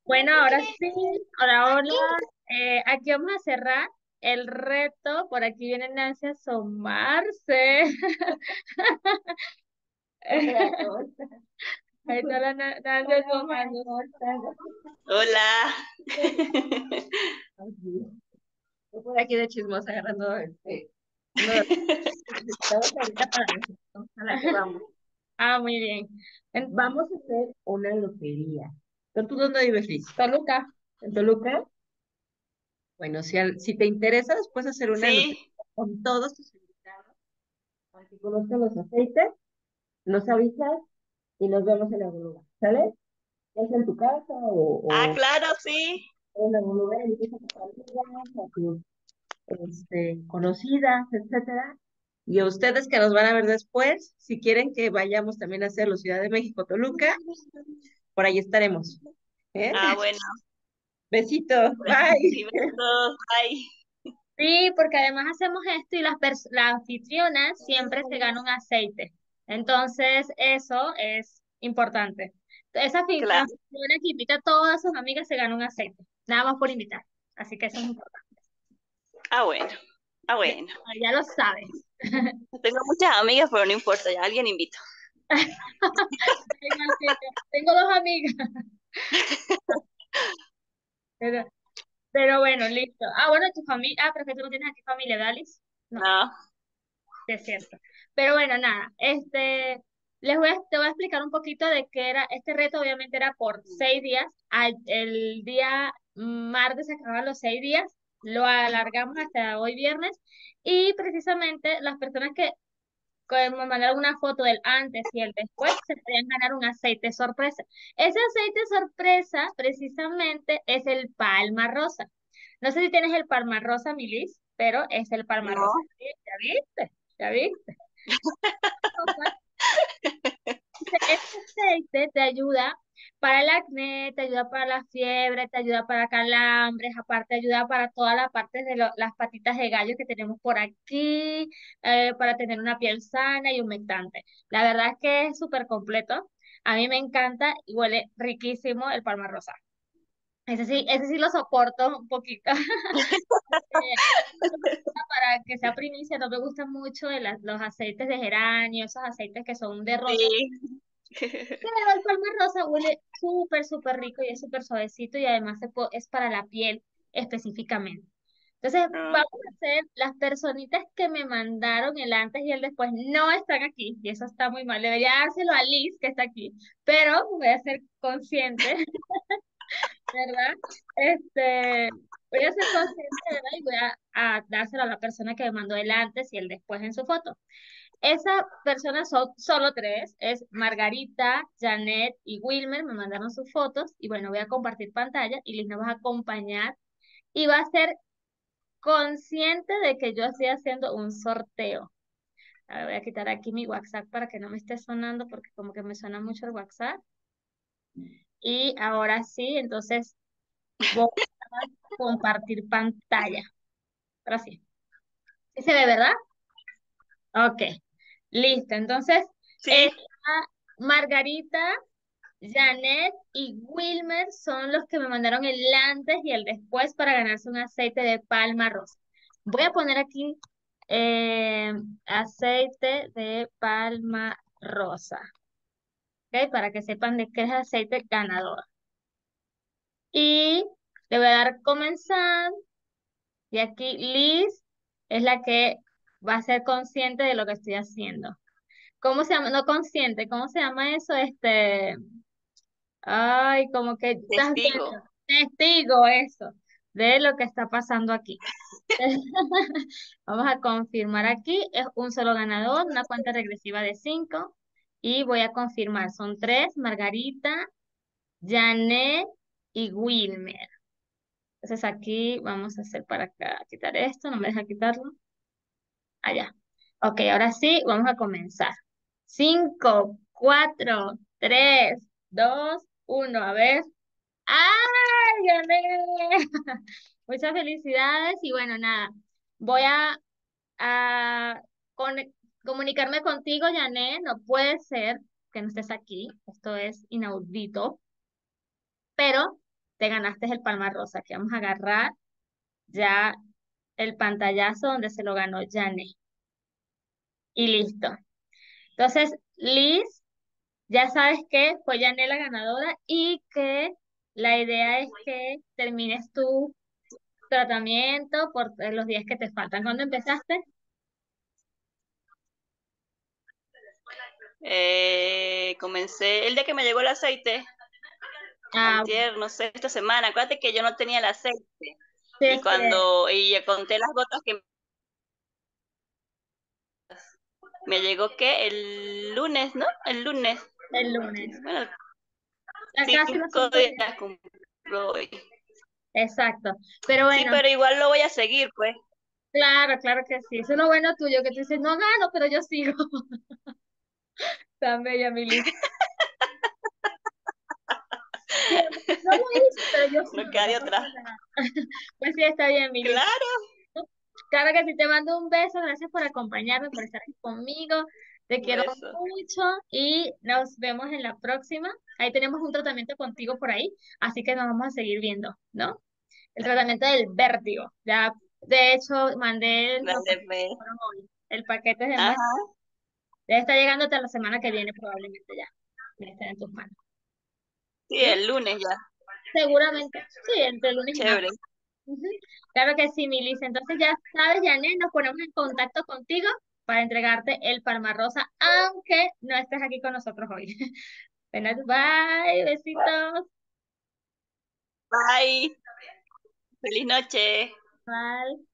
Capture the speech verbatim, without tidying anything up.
Bueno, ahora sí, ahora, ahora, eh, aquí vamos a cerrar el reto. Por aquí viene Nancy a asomarse. Ahí está la Na- Nancy asomándose. Hola. Yo por aquí de chismosa agarrando este, uno de los estamos ahorita para eso, a la que vamos. Ah, muy bien. En- Vamos a hacer una lotería. ¿Pero tú dónde vives, Liz? Toluca. ¿En Toluca? Bueno, si, al- si te interesa después hacer una lotería Sí, con todos tus invitados, para que conozcan los aceites, nos avisas y nos vemos en algún lugar, ¿sale? Ya sea en tu casa ah, o, o claro, sí. en algún lugar, invitas a tus amigas, a tus este, conocidas, etcétera. Y a ustedes que nos van a ver después, si quieren que vayamos también a hacerlo Ciudad de México, Toluca, por ahí estaremos. ¿Eh? Ah, bueno, Besito, pues, sí, bye. besos, bye. Sí, porque además hacemos esto y las pers- la anfitriona siempre se gana un aceite. Entonces, eso es importante. Esa fi- Claro. anfitriona que invita a todas sus amigas se gana un aceite. Nada más por invitar. Así que eso es importante. Ah, bueno, ah, Ya, bueno. ya lo sabes. Tengo muchas amigas, pero no importa, ya alguien invito. Igual que yo. Tengo dos amigas. Pero, pero bueno, listo. Ah, bueno, tu familia. Ah, pero es que tú no tienes aquí familia, ¿Dalis? No. No, Sí, es cierto. Pero bueno, nada, este, les voy a, te voy a explicar un poquito de qué era, este reto obviamente era por seis días, Al- el día martes se acababan los seis días, lo alargamos hasta hoy viernes, y precisamente las personas que, que me mandaron una foto del antes y el después se podían ganar un aceite sorpresa. Ese aceite sorpresa precisamente es el Palma Rosa. No sé si tienes el Palma Rosa, Milis, pero es el Palma Rosa. no. ¿Sí? ¿Ya viste? ¿Ya viste? Este aceite te ayuda para el acné, te ayuda para la fiebre, te ayuda para calambres, aparte ayuda para todas las partes de lo- las patitas de gallo que tenemos por aquí, eh, para tener una piel sana y humectante. La verdad es que es súper completo. A mí me encanta y huele riquísimo el palma rosa. Ese sí, ese sí lo soporto un poquito. Eh, para que sea primicia, no me gustan mucho de las- los aceites de geranio, esos aceites que son de rosa. Sí. Pero el palma rosa huele súper, súper rico y es súper suavecito y además se po- es para la piel específicamente. Entonces, Ah, vamos a hacer las personitas que me mandaron el antes y el después no están aquí y eso está muy mal. Debería dárselo a Liz que está aquí, pero voy a ser consciente, ¿verdad? Este, voy a ser consciente, ¿verdad? Y voy a, a dárselo a la persona que me mandó el antes y el después en su foto. Esa persona son solo tres, es Margarita, Janet y Wilmer, me mandaron sus fotos y bueno, voy a compartir pantalla y Liz nos va a acompañar y va a ser consciente de que yo estoy haciendo un sorteo. A ver, voy a quitar aquí mi WhatsApp para que no me esté sonando porque como que me suena mucho el WhatsApp. Y ahora sí, entonces voy a compartir pantalla. Ahora sí. ¿Sí se ve, verdad? Ok, listo. Entonces, sí. esta Margarita, Janet y Wilmer son los que me mandaron el antes y el después para ganarse un aceite de palma rosa. Voy a poner aquí eh, aceite de palma rosa, ¿ok? Para que sepan de qué es aceite ganador. Y le voy a dar comenzar. Y aquí Liz es la que va a ser consciente de lo que estoy haciendo. ¿Cómo se llama? No consciente, ¿cómo se llama eso? Este, ay, como que estás Testigo. viendo, testigo eso, de lo que está pasando aquí. Vamos a confirmar aquí, es un solo ganador, una cuenta regresiva de cinco. Y voy a confirmar, son tres, Margarita, Janet y Wilmer. Entonces aquí vamos a hacer para acá, quitar esto, no me deja quitarlo. Allá. Ok, ahora sí, vamos a comenzar. Cinco, cuatro, tres, dos, uno. A ver. ¡Ay, gané! Muchas felicidades y bueno, nada. Voy a, a con- comunicarme contigo, Janet. No puede ser que no estés aquí. Esto es inaudito. Pero te ganaste el Palma Rosa, que vamos a agarrar ya el pantallazo donde se lo ganó Janet. Y listo. Entonces, Liz, ya sabes que fue Janet la ganadora y que la idea es que termines tu tratamiento por eh, los días que te faltan. ¿Cuándo empezaste? Eh, comencé el día que me llegó el aceite, Ah, antier, no sé, esta semana. Acuérdate que yo no tenía el aceite. sí, Y sí, cuando y ya conté las gotas que me llegó, que el lunes, ¿no? El lunes. el lunes. Bueno, Ya casi los cinco cinco días. días cumplo hoy. Exacto. Pero Sí, bueno, pero igual lo voy a seguir, pues. claro, claro que sí. Eso es lo bueno tuyo, que tú dices, no gano, pero yo sigo. Tan bella, mi Liz. Sí, no lo hice, pero yo No sigo, queda no de pasa otra. nada. Pues sí, está bien, mi Liz. Claro, Claro que sí, te mando un beso. Gracias por acompañarme, por estar aquí conmigo. Te un quiero beso. mucho y nos vemos en la próxima. Ahí tenemos un tratamiento contigo por ahí, así que nos vamos a seguir viendo, ¿no? El tratamiento del vértigo. Ya, de hecho, mandé los Dale, paquetes pues. fueron hoy. El paquete es de muestra. Ajá. Debe estar llegando hasta la semana que viene, probablemente ya. Debe estar en tus manos. Sí, ¿Sí? el lunes ya. Seguramente. Sí, entre lunes y martes. Chévere. Ujú. Claro que sí, Milice. Entonces ya sabes, Janet, nos ponemos en contacto contigo para entregarte el Palma Rosa, aunque no estés aquí con nosotros hoy. Bueno, bye, besitos. Bye. Feliz noche. Bye.